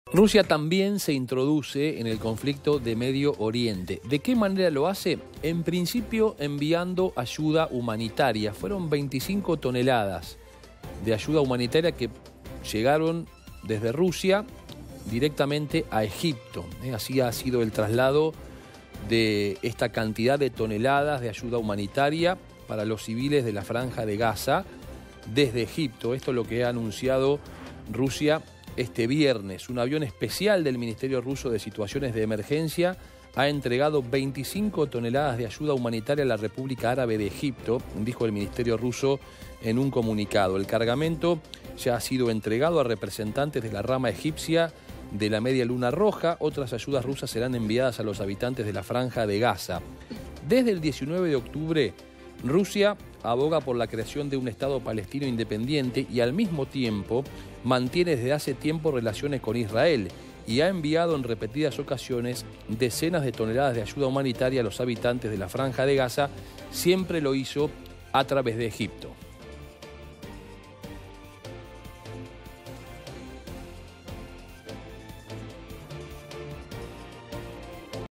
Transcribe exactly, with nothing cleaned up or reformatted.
Rusia también se introduce en el conflicto de Medio Oriente. ¿De qué manera lo hace? En principio enviando ayuda humanitaria. Fueron veinticinco toneladas de ayuda humanitaria que llegaron desde Rusia directamente a Egipto. Así ha sido el traslado de esta cantidad de toneladas de ayuda humanitaria para los civiles de la Franja de Gaza desde Egipto. Esto es lo que ha anunciado Rusia este viernes. Un avión especial del Ministerio Ruso de Situaciones de Emergencia ha entregado veinticinco toneladas de ayuda humanitaria a la República Árabe de Egipto, dijo el Ministerio Ruso en un comunicado. El cargamento ya ha sido entregado a representantes de la rama egipcia de la Media Luna Roja. Otras ayudas rusas serán enviadas a los habitantes de la Franja de Gaza. Desde el diecinueve de octubre, Rusia aboga por la creación de un Estado palestino independiente y al mismo tiempo mantiene desde hace tiempo relaciones con Israel y ha enviado en repetidas ocasiones decenas de toneladas de ayuda humanitaria a los habitantes de la Franja de Gaza. Siempre lo hizo a través de Egipto.